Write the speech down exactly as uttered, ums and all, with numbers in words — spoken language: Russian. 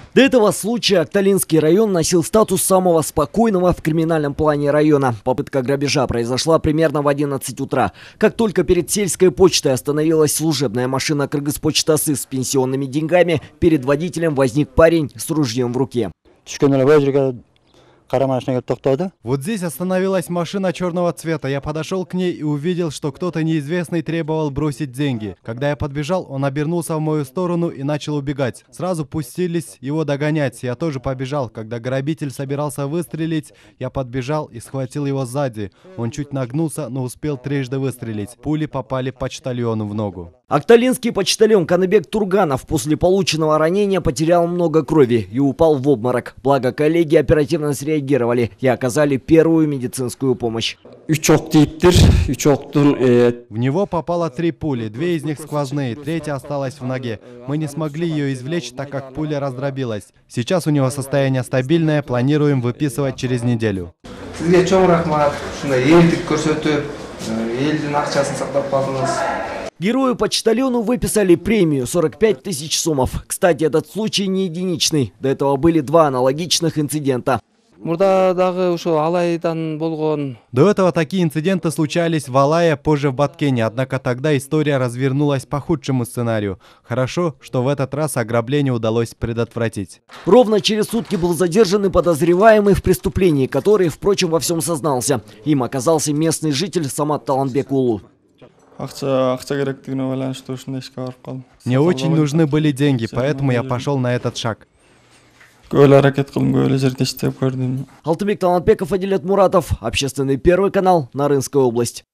До этого случая Акталинский район носил статус самого спокойного в криминальном плане района. Попытка грабежа произошла примерно в одиннадцать утра. Как только перед сельской почтой остановилась служебная машина Кыргызпочтасы с пенсионными деньгами, перед водителем возник парень с ружьем в руке. Вот здесь остановилась машина черного цвета. Я подошел к ней и увидел, что кто-то неизвестный требовал бросить деньги. Когда я подбежал, он обернулся в мою сторону и начал убегать. Сразу пустились его догонять. Я тоже побежал. Когда грабитель собирался выстрелить, я подбежал и схватил его сзади. Он чуть нагнулся, но успел трижды выстрелить. Пули попали почтальону в ногу. Акталинский почтальон Каныбек Турганов после полученного ранения потерял много крови и упал в обморок. Благо коллеги оперативно среагировали и оказали первую медицинскую помощь. В него попало три пули, две из них сквозные, третья осталась в ноге. Мы не смогли ее извлечь, так как пуля раздробилась. Сейчас у него состояние стабильное, планируем выписывать через неделю. Герою-почтальону выписали премию сорок пять тысяч сомов. Кстати, этот случай не единичный. До этого были два аналогичных инцидента. До этого такие инциденты случались в Алае, позже в Баткене, однако тогда история развернулась по худшему сценарию. Хорошо, что в этот раз ограбление удалось предотвратить. Ровно через сутки был задержан и подозреваемый в преступлении, который, впрочем, во всем сознался. Им оказался местный житель Самат Таланбек Улу. Мне очень нужны были деньги, поэтому я пошел на этот шаг. Алтынбек Талантбеков, Адилет Муратов, Общественный первый канал, Нарынская область.